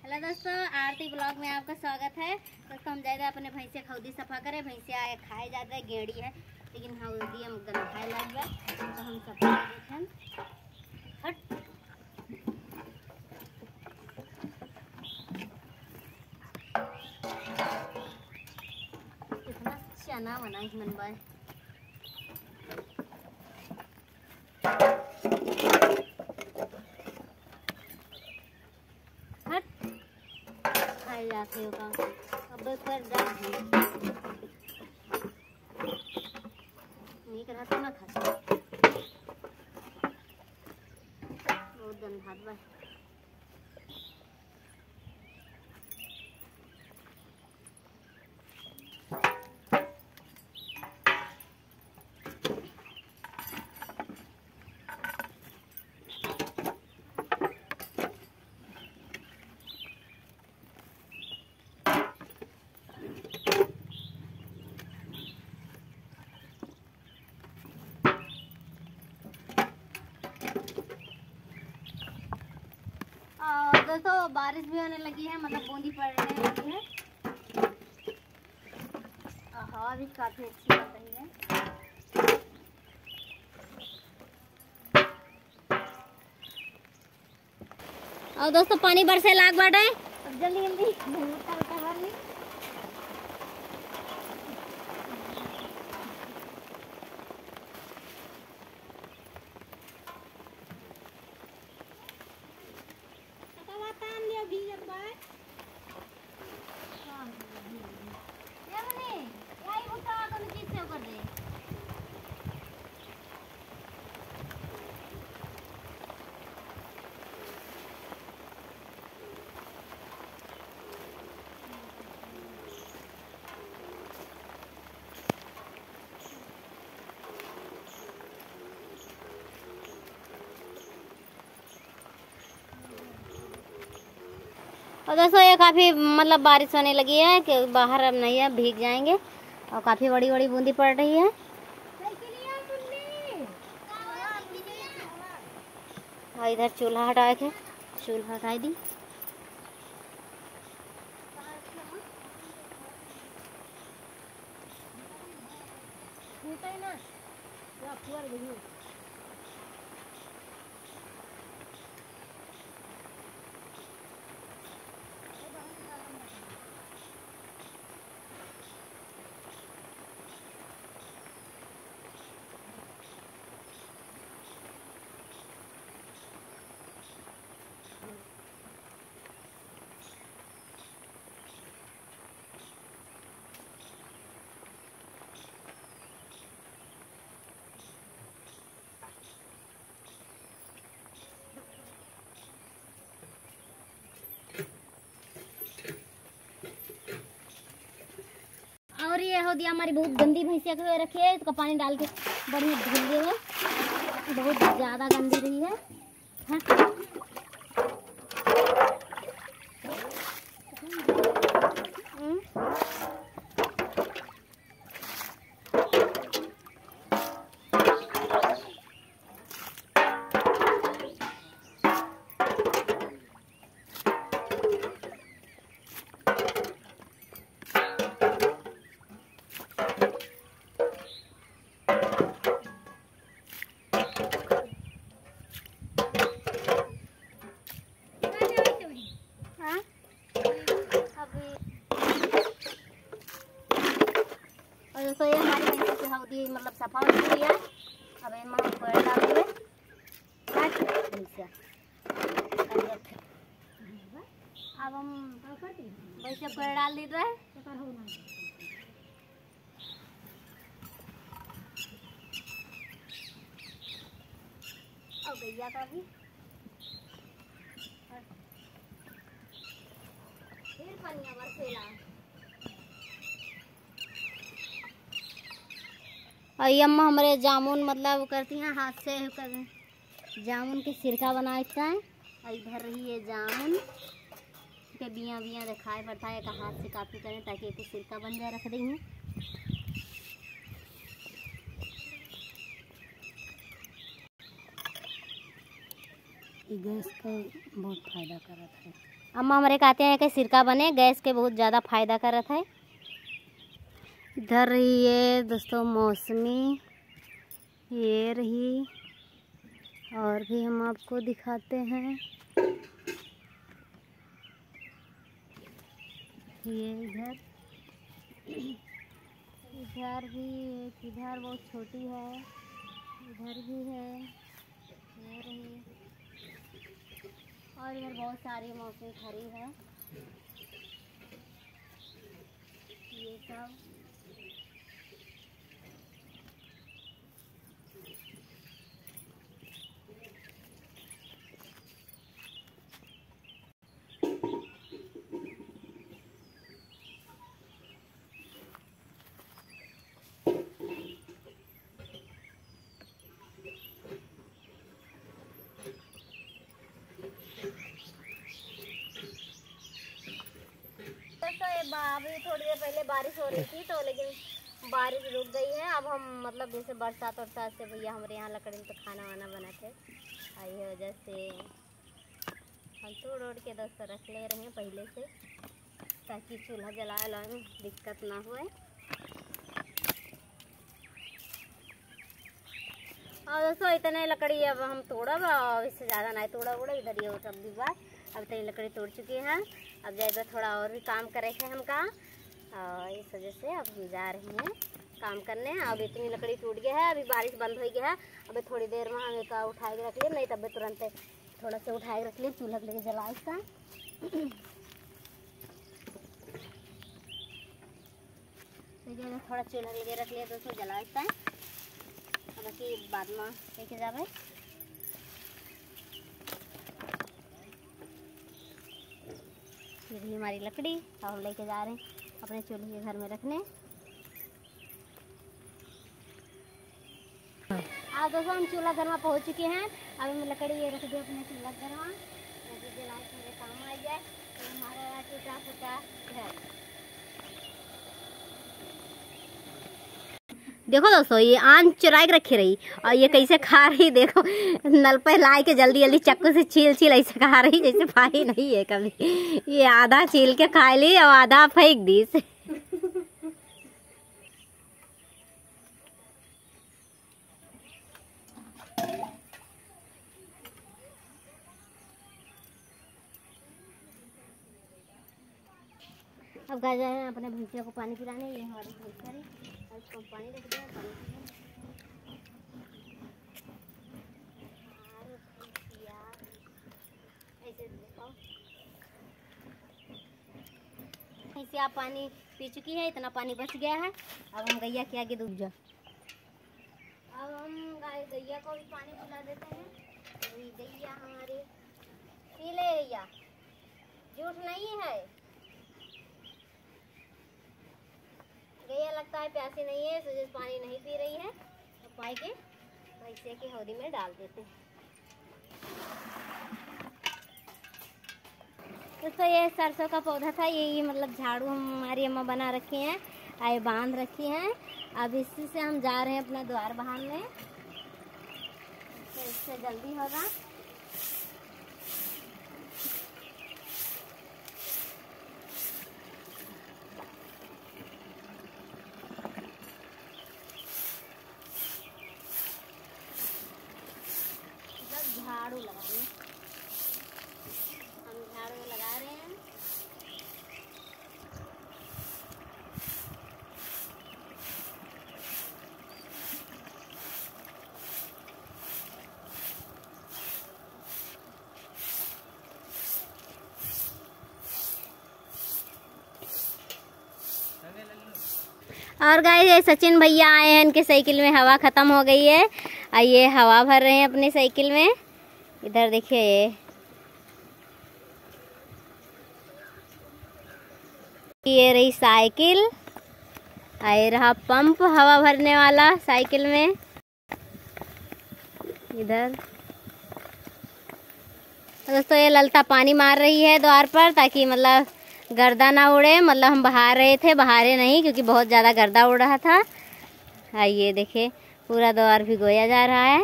Hello दोस्तों, आरती blog में आपका स्वागत है। दोस्तों हम जाए अपने भैंसे खौदी सफा करे। भैंसे आए खाए जाते है, गेड़ी है लेकिन हौदी हम गन खाए लग गए तो हम सफा देखें। हट कितना चना बना मनवाए। हट खाए जाते हो का अब कर नहीं करा तो ना खा बहुत गंधात बा। दोस्तों बारिश भी होने लगी है, मतलब बूंदी पड़ने लगी है। हवा भी काफी अच्छी लग रही है। और दोस्तों पानी बरसे लाग बाटे। अब जल्दी जल्दी और दोस्तों ये काफ़ी मतलब बारिश होने लगी है कि बाहर अब नहीं है, भीग जाएंगे। और काफ़ी बड़ी बड़ी बूंदी पड़ रही है। और इधर चूल्हा हटाए थे, चूल्हा हटाई दी। और ये हो दिया हमारी बहुत गंदी भैंसिया के रखी है, इसका पानी डाल के बढ़िया धुल दिए। बहुत ज़्यादा गंदी रही है। तो ये हमारी भैंस की हौदी मतलब सफा हो चुकी है। अब इनमें हम पेड़ डाल देंगे। अब हम वैसे पेड़ डाल दी है। और गैया का भी फिर पनिया बरसेला। और ये अम्मा हमारे जामुन मतलब करती हैं हाथ से जामुन की सिरका बनाता है। और इधर रही है जामुन के बियाँ दिखाए पड़ता है, हाथ से काफ़ी करें ताकि एक सिरका बन जाए। रख देंगे गैस का बहुत फायदा करता है। अम्मा हमारे कहते हैं कि सिरका बने, गैस के बहुत ज़्यादा फायदा करत है। इधर ये दोस्तों मौसमी, ये रही, और भी हम आपको दिखाते हैं। ये इधर इधर भी एक, इधर बहुत छोटी है, इधर भी है, ये रही, और इधर बहुत सारी मौसमी खड़ी है। ये सब अभी थोड़ी देर पहले बारिश हो रही थी, तो लेकिन बारिश रुक गई है। अब हम मतलब जैसे बरसात वरसात से भैया हमारे यहाँ लकड़ी में तो खाना वाना बनाते, आई वजह से हम तोड़ ओड़ के दोस्तों रख ले रहे हैं पहले से, ताकि चूल्हा जलाए में दिक्कत ना हुए। और दोस्तों इतने लकड़ी अब हम तोड़ा, इससे ज़्यादा नहीं तोड़ा उड़ा, इधर ये सब भी बात अब इतनी लकड़ी तोड़ चुकी है। अब जाएगा थोड़ा और भी काम करे थे हमका, और इस वजह से अब हम जा रहे हैं काम करने। अब इतनी लकड़ी टूट गया है, अभी बारिश बंद हो गया है। अभी थोड़ी देर में हम एक उठा के रख लिए, नहीं तब तुरंत थोड़ा सा उठा के रख लिए, चूल्हा लेके जला इसका। थोड़ा चूल्हा लेके रख लिया दोस्तों, जला इसका, बाकी बाद में लेके जा भाई। ये भी हमारी लकड़ी, अब हम लेके जा रहे हैं अपने चूल्हे के घर में रखने। आज दोस्तों हम चूल्हा घर में पहुंच चुके हैं। अब हम लकड़ी ये रख दी अपने चूल्हा घर में, जलाए मेरे काम आ जाए। तो हमारा टूटा फूटा घर, देखो दोस्तों ये आम चुरा के रखी रही, और ये कैसे खा रही देखो, नल पे ला के जल्दी जल्दी चक्कू से छील छील ऐसे खा रही जैसे पाई नहीं है कभी। ये आधा छील के खा ली और आधा फेंक दी इसे। अब गए जा रहे हैं अपने भैंसिया को पानी पिलाने। ये हमारी भैंसिया है, इसको पानी रख दिया, पानी भैंसिया पानी पी चुकी है, इतना पानी बच गया है। अब हम गैया के आगे डूब जा, अब हम गैया को भी पानी पिला देते हैं। गैया हमारी पी ले, गैया झूठ नहीं है, गैया लगता है प्यासी नहीं है, तो पानी नहीं पी रही है, तो पाई के भैंसिया की हौदी में डाल देते हैं। दोस्तों ये सरसों का पौधा था, ये मतलब झाड़ू हमारी अम्मा बना रखी हैं, आए बांध रखी हैं। अब इसी से हम जा रहे हैं अपना द्वार बहारने, तो इससे जल्दी होगा। झाड़ू लगाने, हम झाड़ू लगा रहे हैं। और गाइस ये सचिन भैया आए हैं, इनके साइकिल में हवा खत्म हो गई है, आइए हवा भर रहे हैं अपनी साइकिल में। इधर देखिए ये रही साइकिल, आए रहा पंप हवा भरने वाला साइकिल में। इधर दोस्तों ये ललता पानी मार रही है द्वार पर, ताकि मतलब गर्दा ना उड़े। मतलब हम बहा रहे थे, बहारे नहीं क्योंकि बहुत ज़्यादा गर्दा उड़ रहा था। आइए देखिए पूरा द्वार भिगोया जा रहा है।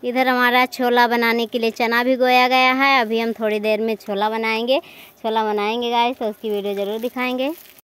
इधर हमारा छोला बनाने के लिए चना भिगोया गया है। अभी हम थोड़ी देर में छोला बनाएंगे गाइस, तो उसकी वीडियो ज़रूर दिखाएंगे।